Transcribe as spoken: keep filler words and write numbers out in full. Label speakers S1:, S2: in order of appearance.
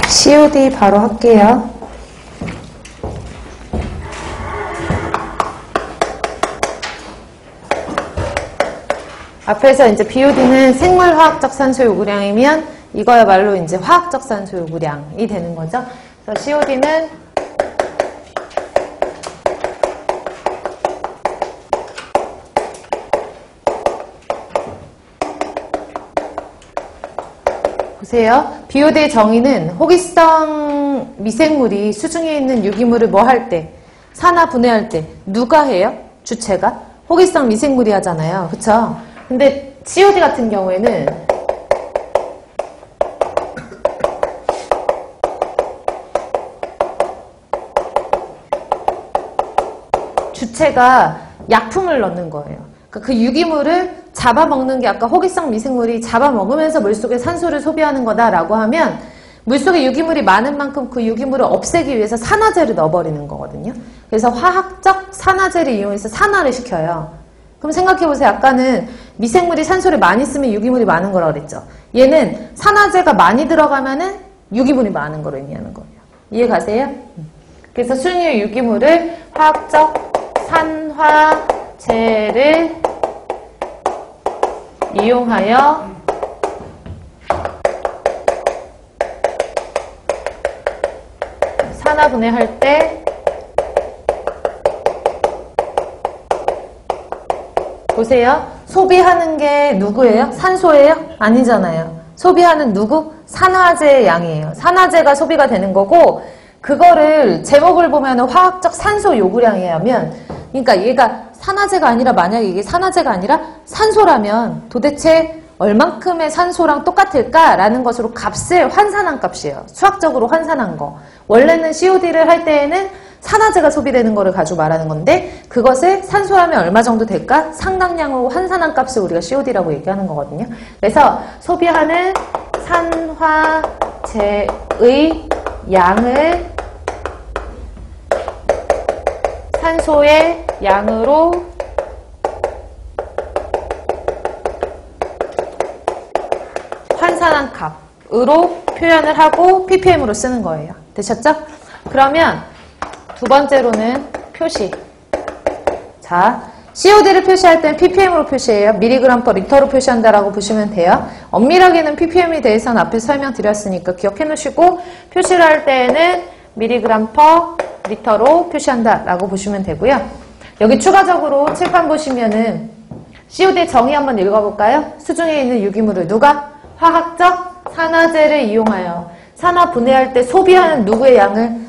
S1: 씨오디 바로 할게요. 앞에서 이제 비오디는 생물화학적 산소 요구량이면 이거야말로 이제 화학적 산소 요구량이 되는 거죠. 그래서 씨오디는 보세요. 비오디의 정의는 호기성 미생물이 수중에 있는 유기물을 뭐 할 때? 산화 분해할 때 누가 해요? 주체가? 호기성 미생물이 하잖아요. 그쵸? 근데 씨오디 같은 경우에는 주체가 약품을 넣는 거예요. 그러니까 그 유기물을 잡아먹는 게 아까 호기성 미생물이 잡아먹으면서 물속에 산소를 소비하는 거다라고 하면 물속에 유기물이 많은 만큼 그 유기물을 없애기 위해서 산화제를 넣어버리는 거거든요. 그래서 화학적 산화제를 이용해서 산화를 시켜요. 그럼 생각해보세요. 아까는 미생물이 산소를 많이 쓰면 유기물이 많은 거라고 그랬죠. 얘는 산화제가 많이 들어가면은 유기물이 많은 걸 의미하는 거예요. 이해 가세요? 그래서 순위 유기물을 화학적 산화제를 이용하여 산화 분해할 때 보세요. 소비하는 게 누구예요? 산소예요? 아니잖아요. 소비하는 누구? 산화제의 양이에요. 산화제가 소비가 되는 거고 그거를 제목을 보면 화학적 산소 요구량이에요 하면 그러니까 얘가 산화제가 아니라 만약에 이게 산화제가 아니라 산소라면 도대체 얼만큼의 산소랑 똑같을까라는 것으로 값을 환산한 값이에요. 수학적으로 환산한 거. 원래는 씨오디를 할 때에는 산화제가 소비되는 거를 가지고 말하는 건데 그것을 산소라면 얼마 정도 될까? 상당량으로 환산한 값을 우리가 씨오디라고 얘기하는 거거든요. 그래서 소비하는 산화제의 양을 산소의 양으로 환산한 값으로 표현을 하고 ppm으로 쓰는 거예요. 되셨죠? 그러면 두 번째로는 표시. 자, 씨오디를 표시할 때는 ppm으로 표시해요. 미리그램 퍼 리터로 표시한다라고 보시면 돼요. 엄밀하게는 ppm에 대해서는 앞에 설명드렸으니까 기억해 놓으시고 표시를 할 때에는 미리그램 퍼 리터로 표시한다라고 보시면 되고요. 여기 추가적으로 칠판 보시면은 씨오디의 정의 한번 읽어볼까요? 수중에 있는 유기물을 누가? 화학적 산화제를 이용하여 산화 분해할 때 소비하는 누구의 양을?